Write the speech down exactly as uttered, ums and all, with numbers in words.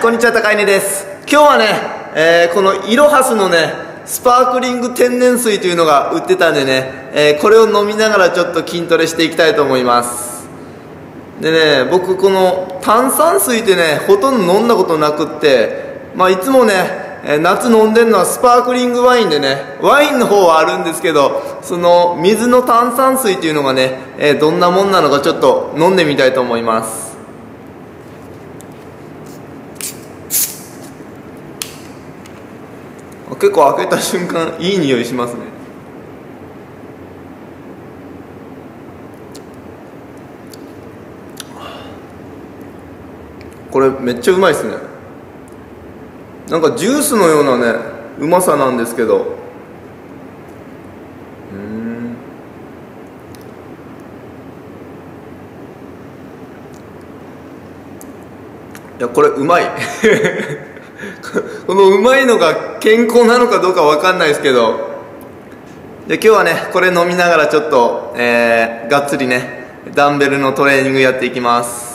こんにちは、高稲です。今日はね、えー、このイロハスのねスパークリング天然水というのが売ってたんでね、えー、これを飲みながらちょっと筋トレしていきたいと思います。でね、僕この炭酸水ってねほとんど飲んだことなくって、まあいつもね、えー、夏飲んでるのはスパークリングワインでね、ワインの方はあるんですけど、その水の炭酸水っていうのがね、えー、どんなもんなのかちょっと飲んでみたいと思います。結構開けた瞬間いい匂いしますね。これめっちゃうまいですね。なんかジュースのようなねうまさなんですけど、うーんいやこれうまいこのうまいのが健康なのかどうかわかんないですけど、で今日はねこれ飲みながらちょっと、えー、がっつりねダンベルのトレーニングやっていきます。